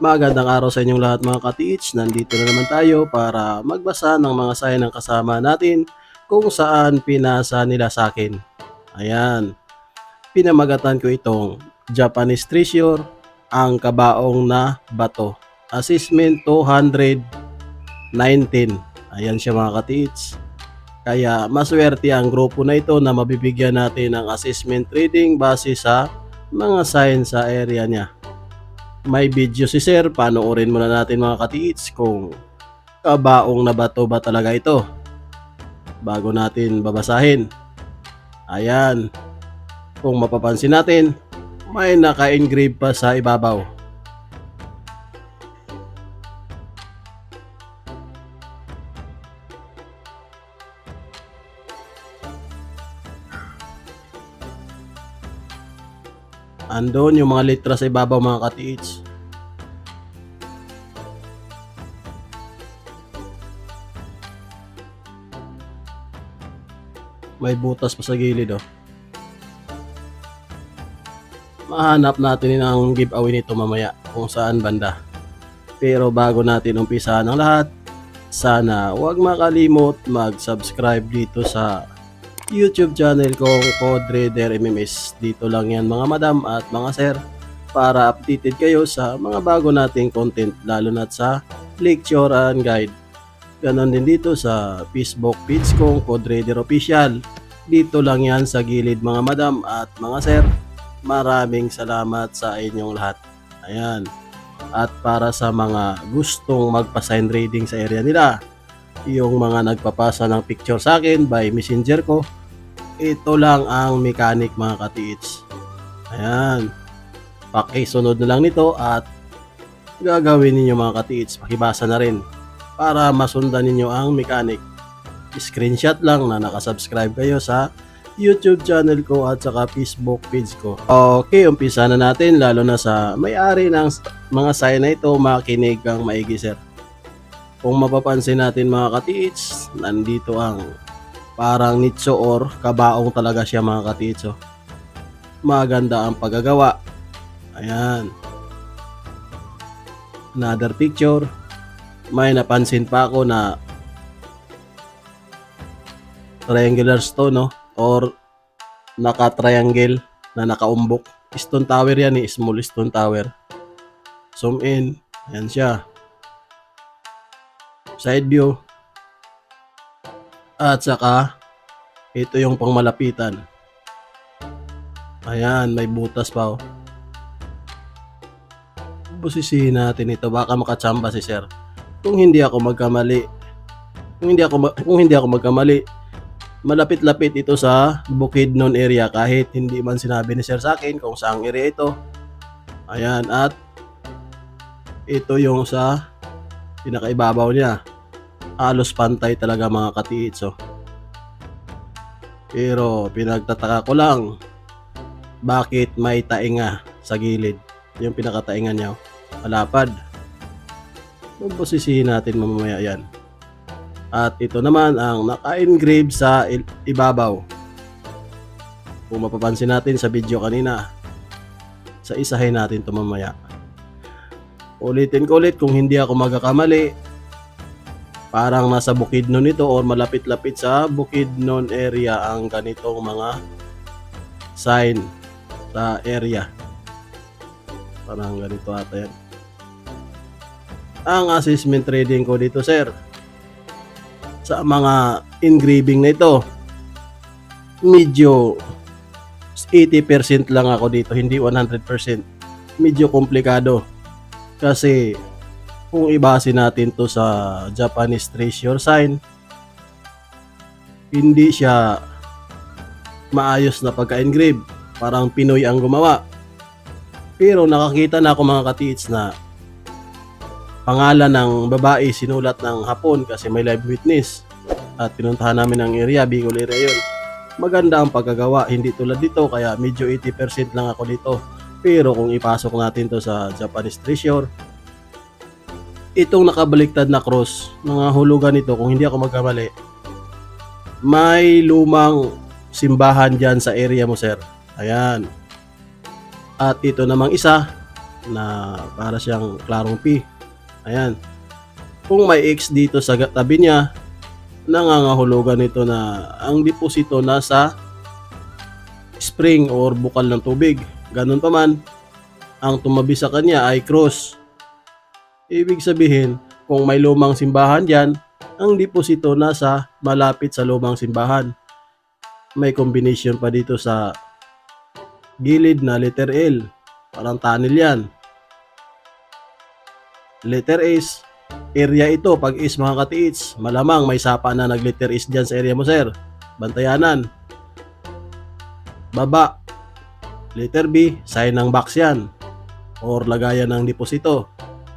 Magandang araw sa inyong lahat mga ka-TH. Nandito na naman tayo para magbasa ng mga sign ng kasama natin kung saan pinasa nila sa akin. Ayan, pinamagatan ko itong Japanese Treasure, ang kabaong na bato. Assessment 219. Ayan siya mga ka-TH. Kaya maswerte ang grupo na ito na mabibigyan natin ng assessment reading base sa mga sign sa area niya. May video si Sir, panoorin muna natin mga ka-TH kung kabaong na bato ba talaga ito bago natin babasahin. Ayan, kung mapapansin natin, may naka-engrave pa sa ibabaw. Andun yung mga letra sa ibabaw mga ka-TH. May butas pa sa gilid oh. Mahanap natin ang giveaway nito mamaya kung saan banda. Pero bago natin umpisahan ang lahat, sana huwag makalimot mag-subscribe dito sa YouTube channel kong CodeReader MMS. Dito lang yan mga madam at mga sir para updated kayo sa mga bago nating content, lalo na sa lecture and guide. Ganon din dito sa Facebook page kong CodeReader Official. Dito lang yan sa gilid mga madam at mga sir. Maraming salamat sa inyong lahat. Ayan. At para sa mga gustong magpa-sign reading sa area nila, yung mga nagpapasa ng picture sa akin by messenger ko, ito lang ang mechanic mga ka-TH. Ayan, pakisunod na lang nito at gagawin ninyo mga ka-TH, pakibasa na rin para masundan ninyo ang mechanic. Screenshot lang na nakasubscribe kayo sa YouTube channel ko at saka Facebook page ko. Okay, umpisa na natin, lalo na sa may-ari ng mga sign na ito, makinig kang maigi sir. Kung mapapansin natin mga ka-TH, nandito ang parang nitso or kabaong talaga siya mga ka-TH. Maganda ang paggagawa. Ayan. Another picture. May napansin pa ako na triangular stone no? Or naka-triangle na nakaumbok. Stone tower yan small stone tower. Zoom in. Ayan siya. Side view. At saka ito yung pangmalapitan. Ayan, may butas pa oh. Busisihin natin ito, baka makachamba si sir. Kung hindi ako magkamali, malapit-lapit ito sa Bukidnon area kahit hindi man sinabi ni sir sa akin kung saang area ito. Ayan, at ito yung sa pinakaibabaw niya. Halos pantay talaga mga ka-TH oh. Pero pinagtataka ko lang bakit may tainga sa gilid. Yung pinakatainga niya oh. Malapad. Magbusisihin natin mamaya yan. At ito naman ang naka-engrave sa ibabaw. Kung mapapansin natin sa video kanina, sa isahin natin ito mamaya. Ulitin ko ulit kung hindi ako magkakamali, parang nasa Bukidnon ito or malapit-lapit sa Bukidnon area ang ganitong mga sign sa area. Parang ganito ata yan. Ang assessment reading ko dito sir, sa mga engraving na ito, medyo 80% lang ako dito, hindi 100%. Medyo komplikado kasi kung ibase natin to sa Japanese Treasure sign, hindi siya maayos na pagka-engrave, parang Pinoy ang gumawa. Pero nakakita na ako mga ka-TH na pangalan ng babae sinulat ng Hapon kasi may live witness. At pinuntahan namin ang area, Bicol area yun. Maganda ang pagkagawa, hindi tulad dito, kaya medyo 80% lang ako dito. Pero kung ipasok natin to sa Japanese Treasure, itong nakabaliktad na cross, mga hulugan nito, kung hindi ako magkamali, may lumang simbahan dyan sa area mo sir. Ayan. At ito namang isa, na para siyang klarong P. Ayan. Kung may X dito sa tabi niya, nangangahulugan ito na ang deposito nasa spring or bukal ng tubig. Ganun pa man, ang tumabi sa kanya ay cross. Ibig sabihin, kung may lumang simbahan dyan, ang deposito nasa malapit sa lumang simbahan. May combination pa dito sa gilid na letter L. Parang tunnel yan. Letter S, area ito. Pag is mga katiits, malamang may sapa na nag-letter is dyan sa area mo, sir. Bantayanan. Baba, letter B, sign ng box yan or lagayan ng deposito.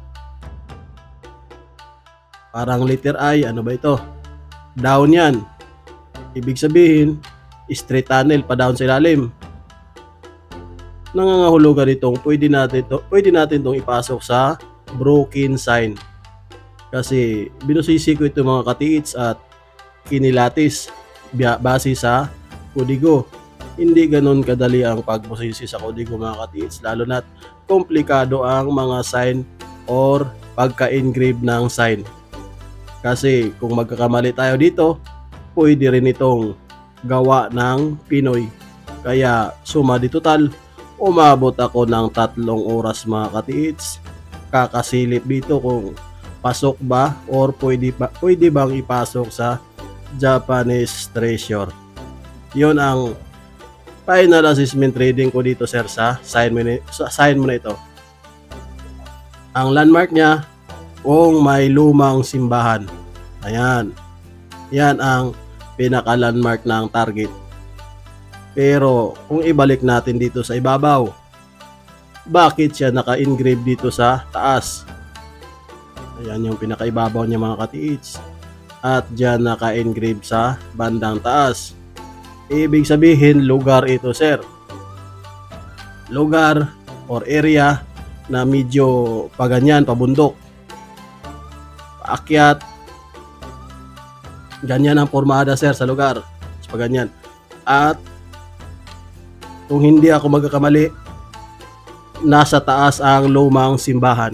Parang letter I, ano ba ito? Down yan. Ibig sabihin, straight tunnel pa down sa ilalim. Nangangahulugan itong pwede natin itong ipasok sa broken sign. Kasi binusisi ko ito mga katiits at kinilatis base sa kodigo. Hindi ganun kadali ang pagbusisi sa kodigo mga katiits, lalo na't komplikado ang mga sign or pagka-engrave ng sign. Kasi kung magkakamali tayo dito, pwede rin itong gawa ng Pinoy. Kaya suma di total, umabot ako ng 3 oras mga katiits kakasilip dito kung pasok ba or pwede bang ipasok sa Japanese Treasure. Yun ang final assessment reading ko dito, sir, sa sign mo na ito. Ang landmark niya, kung may lumang simbahan. Ayan. Yan ang pinaka-landmark ng target. Pero kung ibalik natin dito sa ibabaw, bakit siya naka-engrave dito sa taas? Ayan yung pinaka-ibabaw niya mga katiits. At dyan naka-engrave sa bandang taas. Ibig sabihin, lugar ito, sir. Lugar or area na medyo paganyan, pabundok. Paakyat. Ganyan ang formada, sir, sa lugar. Sa paganyan. At kung hindi ako magkakamali, nasa taas ang lumang simbahan.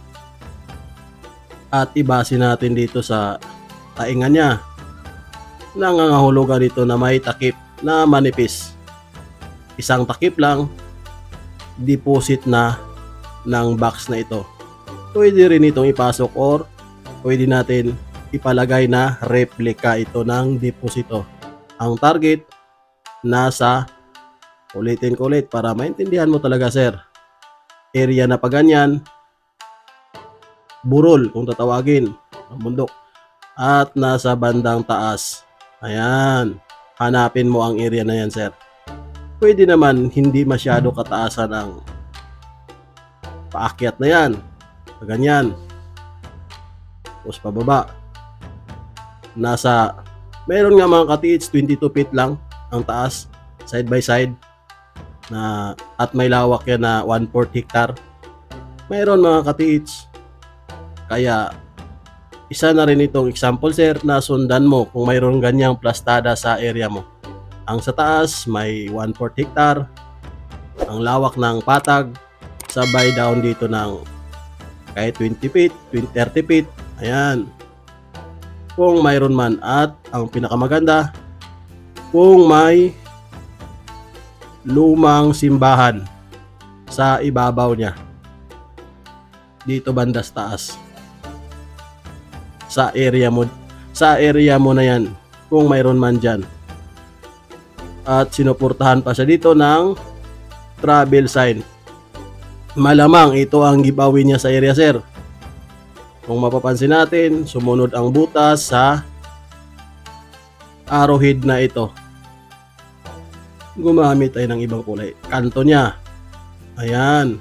At ibase natin dito sa taingan niya. Nangangahulugan dito na may takip na manipis. Isang takip lang, deposit na ng box na ito. Pwede rin itong ipasok or pwede natin ipalagay na replika ito ng deposito. Ang target nasa, ulitin ko ulit para maintindihan mo talaga, sir, area na paganyan, burol kung tatawagin, ang bundok, at nasa bandang taas. Ayan, hanapin mo ang area na yan, sir. Pwede naman hindi masyado kataasan ang paakyat na yan, paganyan, tapos pababa. Meron nga mga katiits 22 feet lang ang taas, side by side, na at may lawak yan na 1/4 hectare. Mayroon mga katiits. Kaya isa na rin itong example, sir, na sundan mo kung mayroon ganyang plastada sa area mo. Ang sa taas may 1/4 hectare, ang lawak ng patag, sabay down dito ng kahit 20 feet, 30 feet. Ayan. Kung mayroon man, at ang pinakamaganda, kung may lumang simbahan sa ibabaw niya dito banda sa taas, sa area mo na yan, kung mayroon man dyan, at sinuportahan pa siya dito ng travel sign, malamang ito ang giveaway niya sa area, sir. Kung mapapansin natin, sumunod ang butas sa arrowhead na ito. Gumamit tayo ng ibang kulay. Kanto niya. Ayan.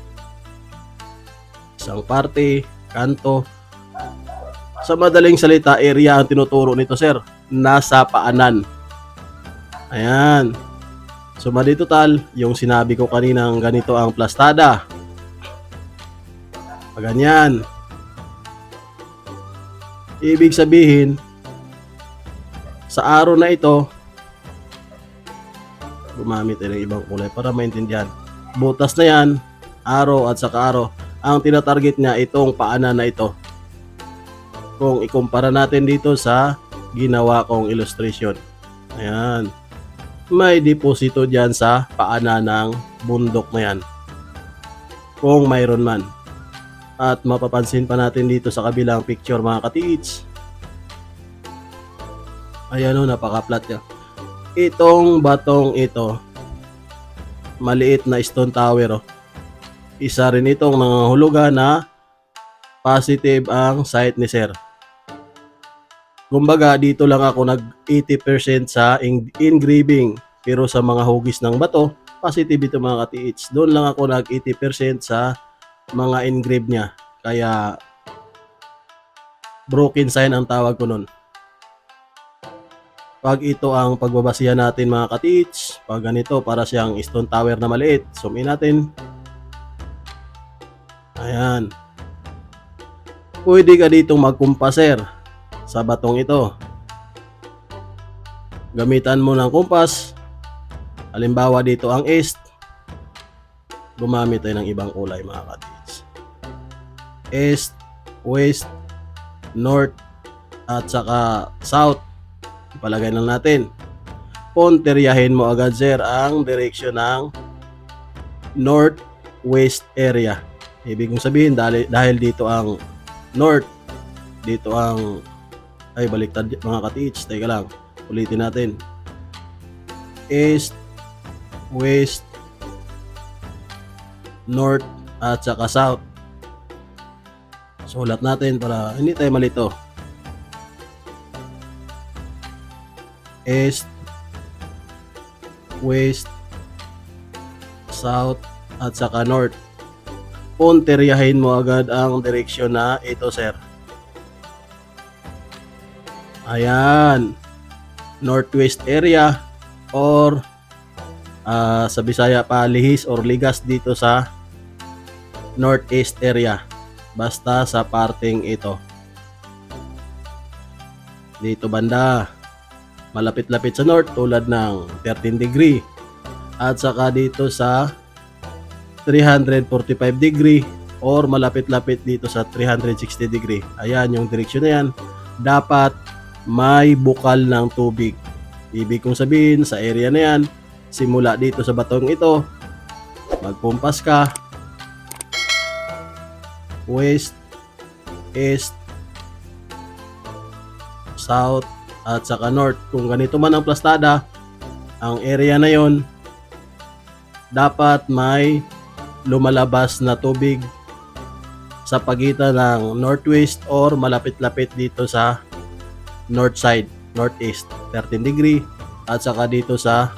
Isang parte, kanto. Sa madaling salita, area ang tinuturo nito, sir. Nasa paanan. Ayan. So, mali total, yung sinabi ko kaninang ganito ang plastada. Paganyan. Ibig sabihin, sa araw na ito, gumamit tayo ng ibang kulay para maintindihan. Butas na yan, arrow at saka arrow. Ang tinatarget niya itong paanan na ito. Kung ikumpara natin dito sa ginawa kong illustration. Ayan. May deposito dyan sa paanan ng bundok na yan. Kung mayroon man. At mapapansin pa natin dito sa kabilang picture mga katiits. Ayan o, napaka-flat niya. Itong batong ito, maliit na stone tower o. Isa rin itong nangangahulugan na positive ang site ni sir. Kumbaga dito lang ako nag 80% sa engraving, pero sa mga hugis ng bato, positive ito mga katiits. Doon lang ako nag 80% sa mga engrave niya. Kaya broken sign ang tawag ko nun. Pag ito ang pagbabasihan natin mga katiits, pag ganito para siyang stone tower na maliit, zoom in natin. Ayan. Pwede ka ditong magkumpaser sa batong ito. Gamitan mo ng kumpas. Halimbawa dito ang east. Gumamit tayo ng ibang kulay mga katiits. East, west, north, at saka south. Ipalagay lang natin. Punteryahin mo agad sir ang direksyon ng northwest area. Ibig kong sabihin dahil dito ang north, dito ang baliktad mga katiits. Teka lang, ulitin natin. East, west, north, at saka south. Sulat natin para hindi tayo malito. East, west, south, at saka north. Punteryahin mo agad ang direksyon na ito sir. Ayan. Northwest area or sa Bisaya pa lihis or ligas dito sa northeast area. Basta sa parting ito. Dito banda. Malapit-lapit sa north tulad ng 13 degree. At saka dito sa 345 degree or malapit-lapit dito sa 360 degree. Ayan yung direksyon na yan. Dapat may bukal ng tubig. Ibig kong sabihin sa area na yan, simula dito sa batong ito, magpumpas ka west, east, south, at saka north. Kung ganito man ang plastada, ang area na yon dapat may lumalabas na tubig sa pagitan ng northwest or malapit-lapit dito sa north side, northeast, 13 degree, at saka dito sa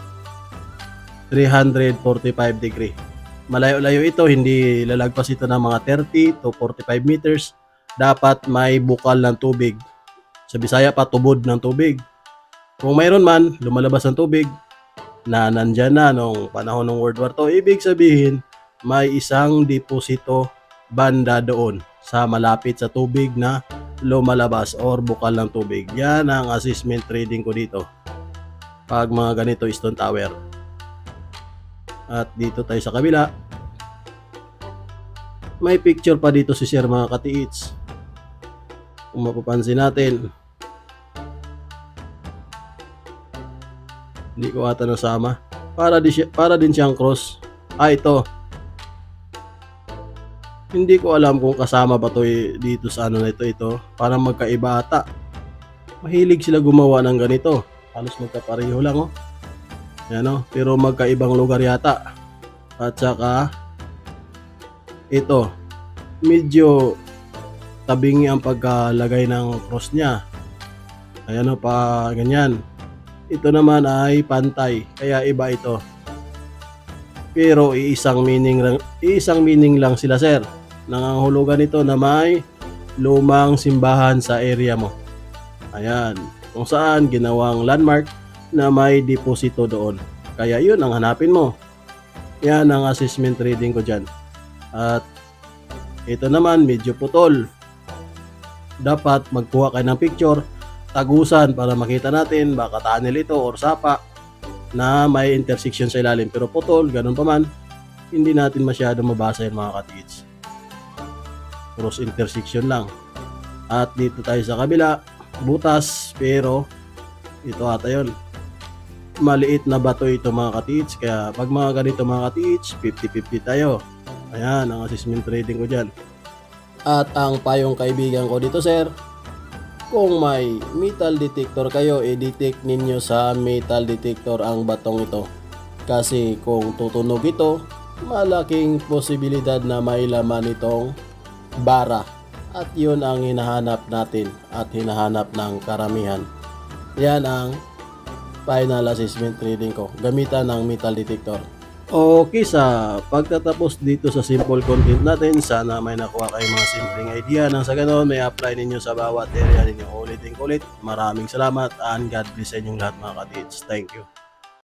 345 degree. Malayo-layo ito, hindi lalagpas ito ng mga 30 to 45 meters. Dapat may bukal ng tubig. Sa Bisaya pa, tubod ng tubig. Kung mayroon man, lumalabas ng tubig na nandyan na nung panahon ng World War II, ibig sabihin, may isang deposito banda doon sa malapit sa tubig na lumalabas or bukal ng tubig. Yan ang assessment reading ko dito. Pag mga ganito stone tower. At dito tayo sa kabila. May picture pa dito si sir mga katiits. Kung mapapansin natin. Hindi ko ata nasama. Para din siyang cross. Ito. Hindi ko alam kung kasama ba to dito sa ano na ito. Parang magkaiba ata. Mahilig sila gumawa ng ganito. Halos magkapareho lang oh. Yan o, pero magkaibang lugar yata. At saka ito, medyo tabingi ang pagkalagay ng cross niya. Ayan o, pa ganyan. Ito naman ay pantay, kaya iba ito. Pero iisang meaning lang sila sir. Nangangahulugan ito na may lumang simbahan sa area mo. Ayan, kung saan ginawang landmark na may deposito doon. Kaya yun ang hanapin mo. Yan ang assessment reading ko dyan. At ito naman medyo putol. Dapat magkuha kayo ng picture, tagusan para makita natin baka tunnel ito or sapa na may intersection sa ilalim. Pero putol, ganun pa man. hindi natin masyado mabasa yan mga ka-teach. Cross intersection lang. At dito tayo sa kabila, butas, pero ito ata yun. Maliit na bato ito mga ka-teach, kaya pag mga ganito mga ka-teach, 50-50 tayo. Ayan ang assessment rating ko dyan. At ang payong kaibigan ko dito sir, kung may metal detector kayo, i-detect ninyo sa metal detector ang batong ito. Kasi kung tutunog ito, malaking posibilidad na may laman itong bara. At yun ang hinahanap natin at hinahanap ng karamihan. Yan ang final assessment reading ko. Gamitan ng metal detector. Okay, sa pagtatapos dito sa simple content natin, sana may nakuha kayong mga simpleng idea nang sa ganon may apply ninyo sa bawat area ninyo ulit. Maraming salamat and God bless sa inyong lahat mga ka-teach. Thank you.